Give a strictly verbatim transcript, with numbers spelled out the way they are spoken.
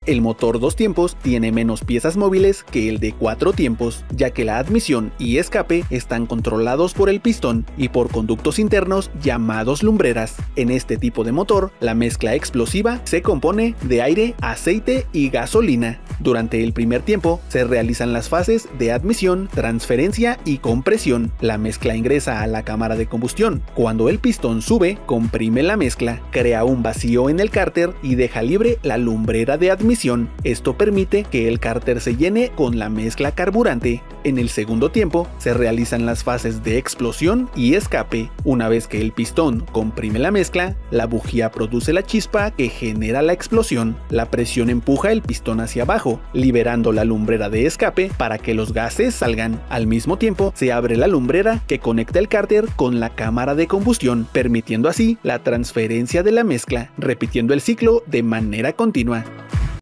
El motor dos tiempos tiene menos piezas móviles que el de cuatro tiempos, ya que la admisión y escape están controlados por el pistón y por conductos internos llamados lumbreras. En este tipo de motor, la mezcla explosiva se compone de aire, aceite y gasolina. Durante el primer tiempo se realizan las fases de admisión, transferencia y compresión. La mezcla ingresa a la cámara de combustión. Cuando el pistón sube, comprime la mezcla, crea un vacío en el cárter y deja libre la lumbrera de admisión. Esto permite que el cárter se llene con la mezcla carburante. En el segundo tiempo se realizan las fases de explosión y escape. Una vez que el pistón comprime la mezcla, la bujía produce la chispa que genera la explosión. La presión empuja el pistón hacia abajo, liberando la lumbrera de escape para que los gases salgan. Al mismo tiempo se abre la lumbrera que conecta el cárter con la cámara de combustión, permitiendo así la transferencia de la mezcla, repitiendo el ciclo de manera continua.